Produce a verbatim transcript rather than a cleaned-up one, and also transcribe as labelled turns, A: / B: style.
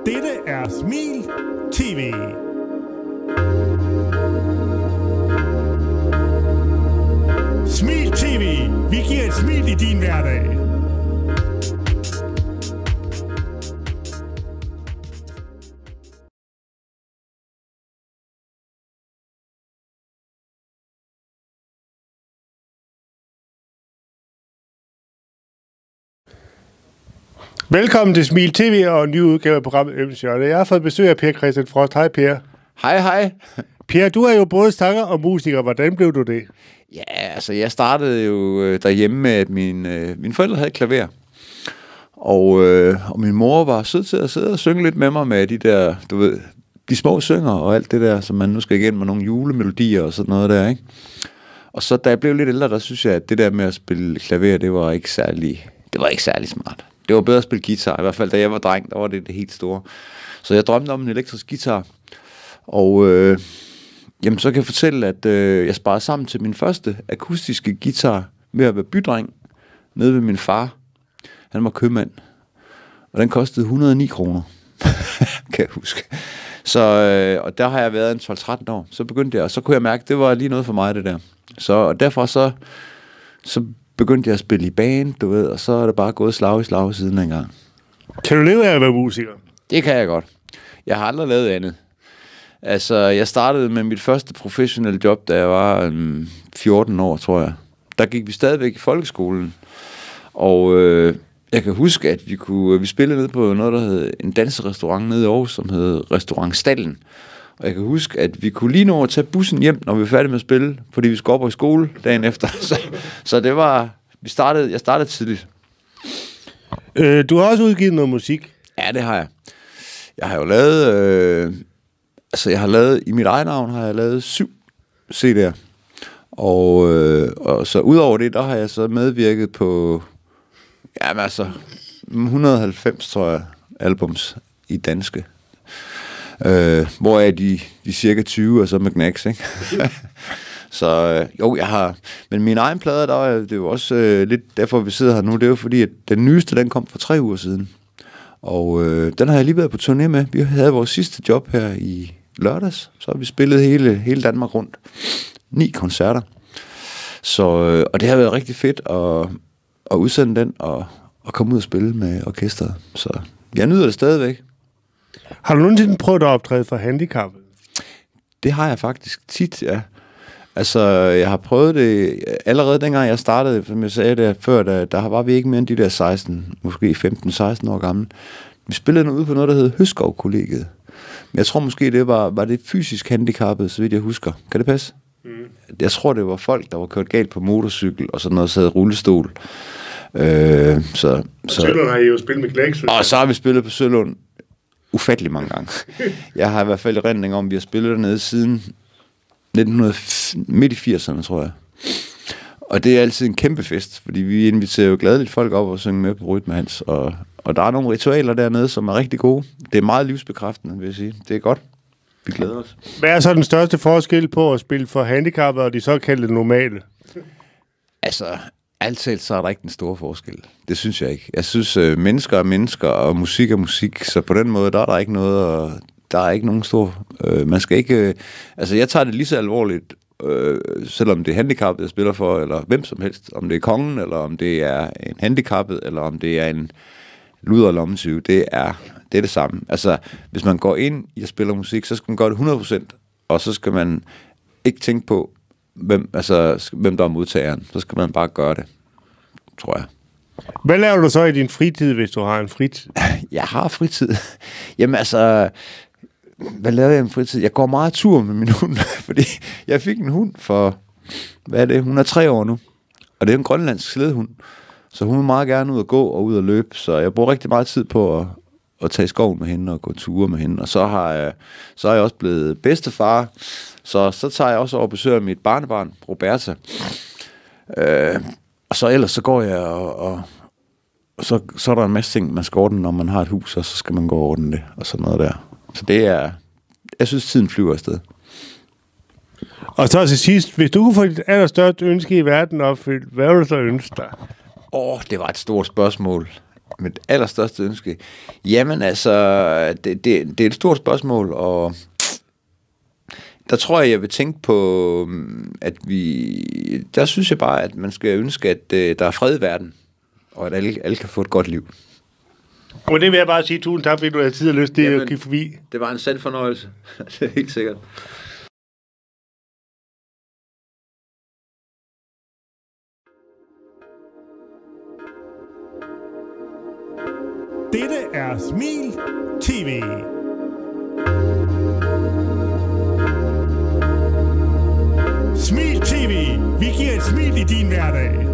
A: Dette er Smil T V. Smil T V. Vi giver et smil i din hverdag. Velkommen til Smil T V og en ny udgave af programmet Ømsjørne. Jeg har fået besøg af Per Christian Frost. Hej Per.
B: Hej, hej.
A: Per, du er jo både sanger og musiker. Hvordan blev du det?
B: Ja, altså jeg startede jo derhjemme med, at min, øh, mine forældre havde et klaver. Og, øh, og min mor var sød til at sidde og synge lidt med mig med de der, du ved, de små synger og alt det der, som man nu skal igennem med nogle julemelodier og sådan noget der, ikke? Og så da jeg blev lidt ældre, der synes jeg, at det der med at spille klaver, det var ikke særlig, det var ikke særlig smart. Det var bedre at spille guitar, i hvert fald da jeg var dreng, der var det det helt store. Så jeg drømte om en elektrisk guitar, og øh, jamen, så kan jeg fortælle, at øh, jeg sparede sammen til min første akustiske guitar ved at være bydreng nede ved min far. Han var købmand, og den kostede et hundrede og ni kroner, kan jeg huske. Så, øh, og der har jeg været en tolv tretten år, så begyndte jeg, og så kunne jeg mærke, at det var lige noget for mig, det der. Så og derfor så, så begyndte jeg at spille i band, du ved, og så er det bare gået slag i slag siden en gang.
A: Kan du leve af at være musiker?
B: Det kan jeg godt. Jeg har aldrig lavet andet. Altså, jeg startede med mit første professionelle job, da jeg var um, fjorten år, tror jeg. Der gik vi stadigvæk i folkeskolen, og øh, jeg kan huske, at vi kunne vi spillede ned på noget, der hed en danserestaurant nede i Aarhus, som hed Restaurant Stallen. Og jeg kan huske, at vi kunne lige nå at tage bussen hjem, når vi var færdige med at spille, fordi vi skulle op i skole dagen efter. Så, så det var, vi startede, jeg startede tidligt.
A: Øh, du har også udgivet noget musik.
B: Ja, det har jeg. Jeg har jo lavet, øh, altså jeg har lavet, i mit eget navn har jeg lavet syv C D'er. Og, øh, og så udover det, der har jeg så medvirket på, jamen altså, et hundrede og halvfems, tror jeg, albums i danske. Øh, hvor er de, de cirka tyve, og så med Knacks, ikke? Så øh, jo, jeg har... Men mine egne plader, der er det er jo også øh, lidt derfor, vi sidder her nu. Det er jo fordi, at den nyeste, den kom for tre uger siden. Og øh, den har jeg lige været på turné med. Vi havde vores sidste job her i lørdags. Så har vi spillet hele, hele Danmark rundt. Ni koncerter. Så, øh, og det har været rigtig fedt at, at udsende den og, og komme ud og spille med orkestret. Så jeg nyder det stadigvæk.
A: Har du nogensinde prøvet at optræde for handicappet?
B: Det har jeg faktisk tit, ja. Altså, jeg har prøvet det allerede dengang jeg startede, som jeg sagde der før, der, der var vi ikke mere end de der seksten, måske femten seksten år gamle. Vi spillede ude på noget, der hed Høskov-kollegiet. Men jeg tror måske, det var, var det fysisk handicappet, så vidt jeg husker. Kan det passe? Mm. Jeg tror, det var folk, der var kørt galt på motorcykel, og sådan noget, sad i rullestol. Øh, så,
A: og
B: så,
A: Sølund har I jo spillet med Knacks.
B: Og så har vi spillet på Sølund ufattelig mange gange. Jeg har i hvert fald erindring om, at vi har spillet dernede siden nitten hundrede, midt i firserne, tror jeg. Og det er altid en kæmpe fest, fordi vi inviterer jo gladeligt folk op og synger med på Rytme Hans, og, og der er nogle ritualer dernede, som er rigtig gode. Det er meget livsbekræftende, vil jeg sige. Det er godt. Vi glæder os.
A: Hvad er så den største forskel på at spille for handicappede og de såkaldte normale?
B: Altså, altid så er der ikke den store forskel. Det synes jeg ikke. Jeg synes, øh, mennesker er mennesker, og musik er musik, så på den måde, der er der ikke noget, og der er ikke nogen stor... Øh, man skal ikke... Øh, altså, jeg tager det lige så alvorligt, øh, selvom det er handicappet, jeg spiller for, eller hvem som helst. Om det er kongen, eller om det er en handicappet, eller om det er en luder lommetyve. Det er, det er det samme. Altså, hvis man går ind i at spille musik, så skal man gøre det hundrede procent, og så skal man ikke tænke på, hvem, altså, hvem der er modtageren. Så skal man bare gøre det, tror jeg.
A: Hvad laver du så i din fritid, hvis du har en fritid?
B: Jeg har fritid. Jamen altså, hvad laver jeg i min fritid? Jeg går meget tur med min hund, fordi jeg fik en hund for, hvad er det, hun er tre år nu. Og det er en grønlandsk slædehund. Så hun vil meget gerne ud og gå og ud og løbe. Så jeg bruger rigtig meget tid på at, at tage i skoven med hende og gå ture med hende. Og så har jeg, så er jeg også blevet bedstefar. Så, så tager jeg også over og besøger mit barnebarn, Roberta. Øh, og så ellers så går jeg og, og, og så, så er der en masse ting, man skal ordne, når man har et hus, og så skal man gå og ordne det, og sådan noget der. Så det er, jeg synes, tiden flyver afsted.
A: Og så til sidst, hvis du kunne få dit allerstørste ønske i verden opfyldt, hvad ville du så ønske dig?
B: Åh, oh, det var et stort spørgsmål. mit allerstørste ønske? Jamen altså, det, det, det er et stort spørgsmål, og der tror jeg, jeg vil tænke på, at vi... Der synes jeg bare, at man skal ønske, at uh, der er fred i verden, og at alle, alle kan få et godt liv.
A: Og det vil jeg bare sige, tusind tak, fordi du har tid og lyst til at kigge forbi.
B: Det var en sand fornøjelse. Det er helt sikkert.
A: Dette er Smil T V. Smil T V. Vi giver et smil i din hverdag.